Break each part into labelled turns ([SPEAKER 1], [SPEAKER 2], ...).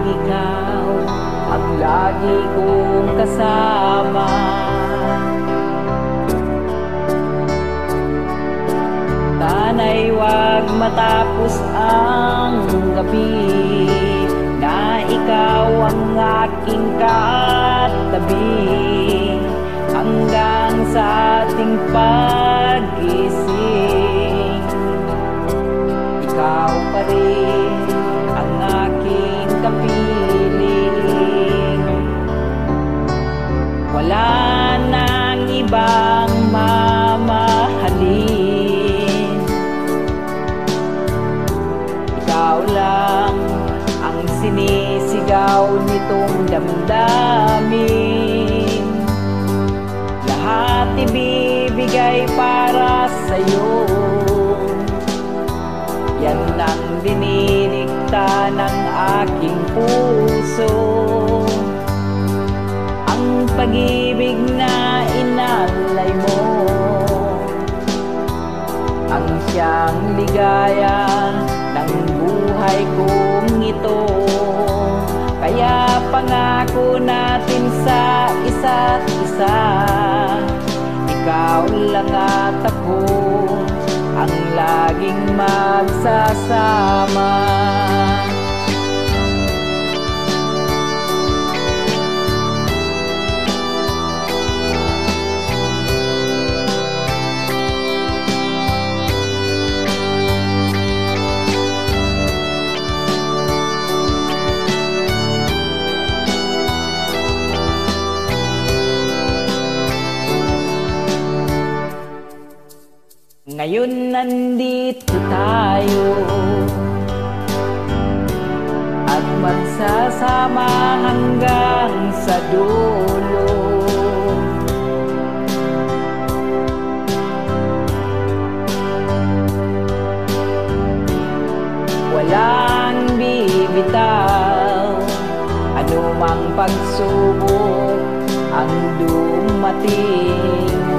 [SPEAKER 1] ikaw ang lagi kong kasama. Sana'y wag matapos ang gabi na ikaw ang aking katabi, hanggang sa ating pag-ising. Ikaw pa rin ang aking kapiling. Wala nang ibang mamahalin. Ikaw lang ang sinisigaw nitong damdamin. Lahat ibibigay para sa'yo. Yan ang dininikta ng aking puso. Ang pag-ibig na inalay mo, ang siyang ligaya ng buhay kong ito. Kaya pangako natin sa isa't isa, ikaw lang at ako ang laging magsasama. Ngayon nandito tayo at magsasama hanggang sa dulo. Walang bibitaw, anumang pagsubok ang dumating.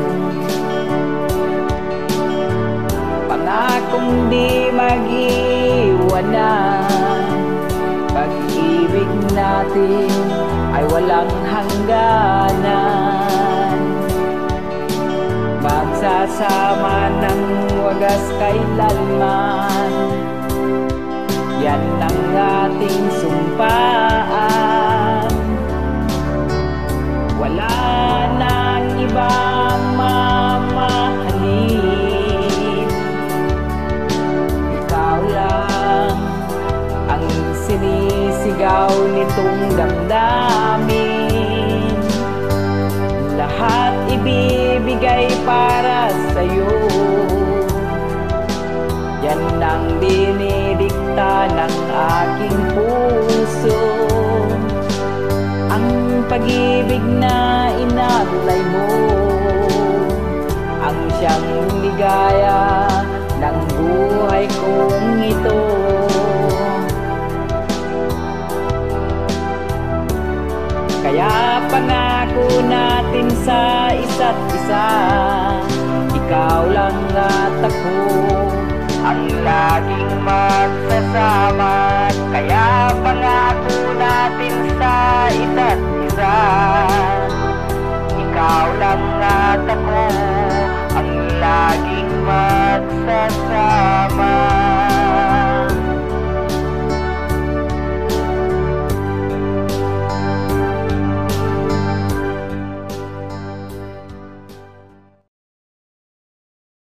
[SPEAKER 1] Pangakong di mag-iwanan, pag-ibig natin ay walang hangganan. Magsasama ng wagas kailanman, yan ang ating sumpaan. Wala nang ibang mamahalin. Ikaw lang ang sinisigaw nitong damdamin. Lahat ibibigay para sa'yo. Yan ang dinidikta ng aking puso. Ang pag-ibig na inalay mo, ang siyang ligaya ng buhay kong ito. Kaya pangako natin sa isa't isa, ikaw lang at ako ang laging magsasama. Kaya pangako natin sa isa't isa, ikaw lang at ako ang laging magsasama.